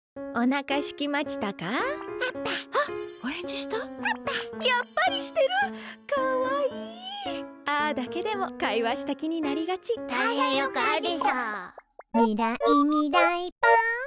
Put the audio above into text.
お腹すきまちたか？ お返事した？ やっぱりしてる。かわいい。あーだけでも会話した気になりがち。 大変よくあるでしょ。未来未来パン